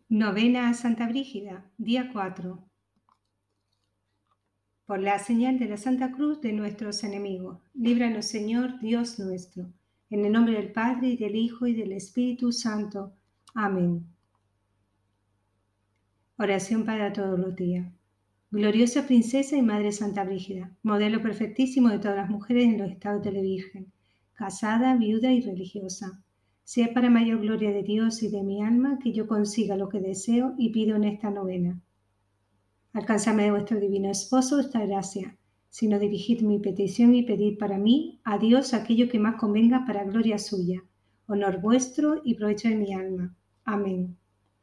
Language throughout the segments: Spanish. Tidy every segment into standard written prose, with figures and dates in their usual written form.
Novena a Santa Brígida, día 4. Por la señal de la Santa Cruz de nuestros enemigos, líbranos, Señor, Dios nuestro. En el nombre del Padre, y del Hijo, y del Espíritu Santo. Amén. Oración para todos los días. Gloriosa princesa y Madre Santa Brígida, modelo perfectísimo de todas las mujeres en los estados de la Virgen, casada, viuda y religiosa. Sea para mayor gloria de Dios y de mi alma que yo consiga lo que deseo y pido en esta novena. Alcánzame de vuestro divino esposo esta gracia, sino dirigid mi petición y pedid para mí a Dios aquello que más convenga para gloria suya, honor vuestro y provecho de mi alma. Amén.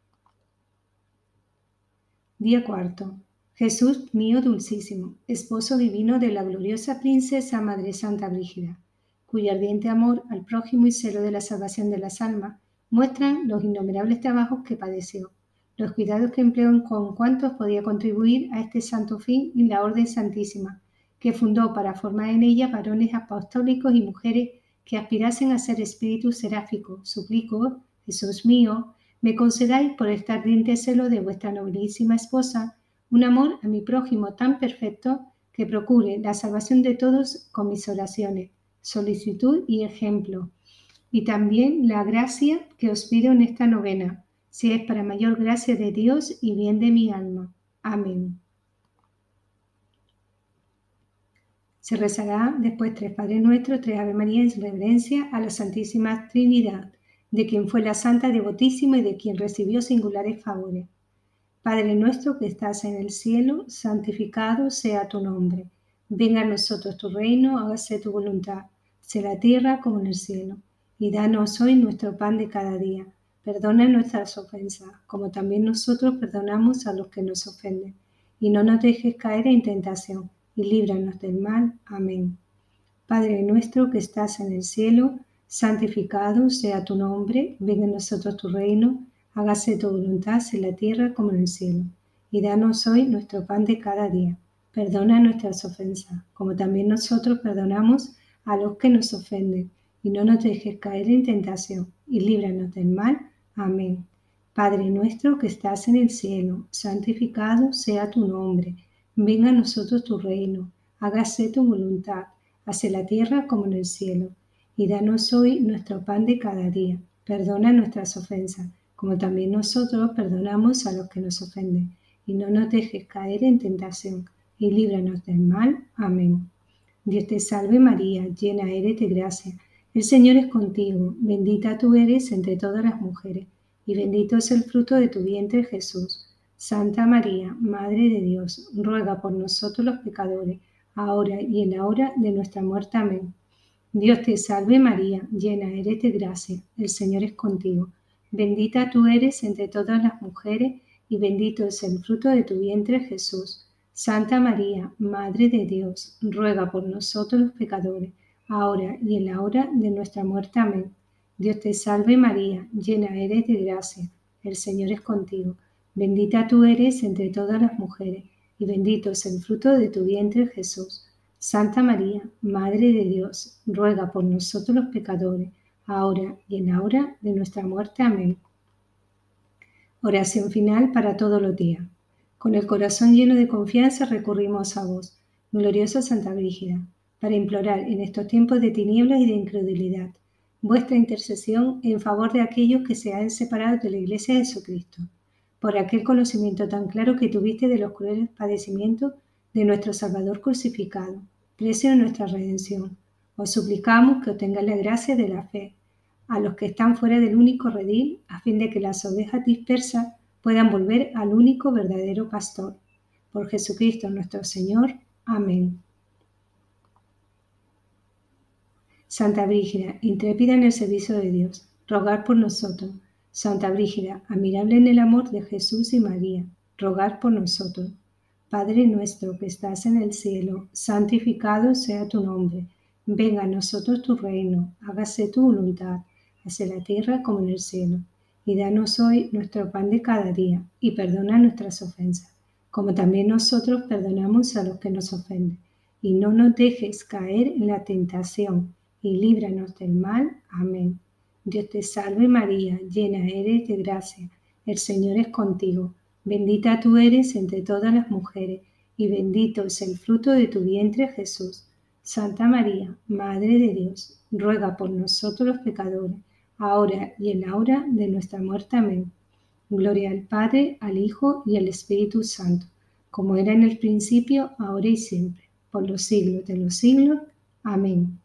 Día 4. Jesús mío dulcísimo, esposo divino de la gloriosa princesa Madre Santa Brígida, cuyo ardiente amor al prójimo y celo de la salvación de las almas muestran los innumerables trabajos que padeció, los cuidados que empleó con cuantos podía contribuir a este santo fin y la Orden Santísima, que fundó para formar en ella varones apostólicos y mujeres que aspirasen a ser espíritus seráficos. Suplico, Jesús mío, me concedáis por este ardiente celo de vuestra nobilísima esposa un amor a mi prójimo tan perfecto que procure la salvación de todos con mis oraciones, solicitud y ejemplo. Y también la gracia que os pido en esta novena, si es para mayor gracia de Dios y bien de mi alma. Amén. Se rezará después 3 Padre Nuestro, 3 Ave María en reverencia a la Santísima Trinidad, de quien fue la Santa devotísima y de quien recibió singulares favores. Padre nuestro que estás en el cielo, santificado sea tu nombre. Venga a nosotros tu reino, hágase tu voluntad, sea en la tierra como en el cielo. Y danos hoy nuestro pan de cada día. Perdona nuestras ofensas, como también nosotros perdonamos a los que nos ofenden. Y no nos dejes caer en tentación, y líbranos del mal. Amén. Padre nuestro que estás en el cielo, santificado sea tu nombre, venga a nosotros tu reino, hágase tu voluntad en la tierra como en el cielo. Y danos hoy nuestro pan de cada día. Perdona nuestras ofensas, como también nosotros perdonamos a los que nos ofenden. Y no nos dejes caer en tentación, y líbranos del mal. Amén. Padre nuestro que estás en el cielo, santificado sea tu nombre. Venga a nosotros tu reino, hágase tu voluntad hacia la tierra como en el cielo. Y danos hoy nuestro pan de cada día. Perdona nuestras ofensas, como también nosotros perdonamos a los que nos ofenden. Y no nos dejes caer en tentación, y líbranos del mal. Amén. Dios te salve María, llena eres de gracia. El Señor es contigo, bendita tú eres entre todas las mujeres, y bendito es el fruto de tu vientre Jesús. Santa María, Madre de Dios, ruega por nosotros los pecadores, ahora y en la hora de nuestra muerte. Amén. Dios te salve María, llena eres de gracia, el Señor es contigo. Bendita tú eres entre todas las mujeres, y bendito es el fruto de tu vientre Jesús. Santa María, Madre de Dios, ruega por nosotros los pecadores, ahora y en la hora de nuestra muerte. Amén. Dios te salve María, llena eres de gracia, el Señor es contigo. Bendita tú eres entre todas las mujeres, y bendito es el fruto de tu vientre Jesús. Santa María, Madre de Dios, ruega por nosotros los pecadores, ahora y en la hora de nuestra muerte. Amén. Oración final para todos los días. Con el corazón lleno de confianza recurrimos a vos, gloriosa Santa Brígida, para implorar en estos tiempos de tinieblas y de incredulidad vuestra intercesión en favor de aquellos que se han separado de la Iglesia de Jesucristo, por aquel conocimiento tan claro que tuviste de los crueles padecimientos de nuestro Salvador crucificado, precio de nuestra redención. Os suplicamos que obtengáis la gracia de la fe a los que están fuera del único redil, a fin de que las ovejas dispersas puedan volver al único verdadero pastor. Por Jesucristo nuestro Señor. Amén. Santa Brígida, intrépida en el servicio de Dios, rogad por nosotros. Santa Brígida, admirable en el amor de Jesús y María, rogad por nosotros. Padre nuestro que estás en el cielo, santificado sea tu nombre. Venga a nosotros tu reino, hágase tu voluntad, así en la tierra como en el cielo. Y danos hoy nuestro pan de cada día, y perdona nuestras ofensas, como también nosotros perdonamos a los que nos ofenden. Y no nos dejes caer en la tentación, y líbranos del mal. Amén. Dios te salve María, llena eres de gracia, El Señor es contigo. Bendita tú eres entre todas las mujeres, y bendito es el fruto de tu vientre, Jesús. Santa María, Madre de Dios, ruega por nosotros los pecadores, ahora y en la hora de nuestra muerte. Amén. Gloria al Padre, al Hijo y al Espíritu Santo, como era en el principio, ahora y siempre, por los siglos de los siglos. Amén.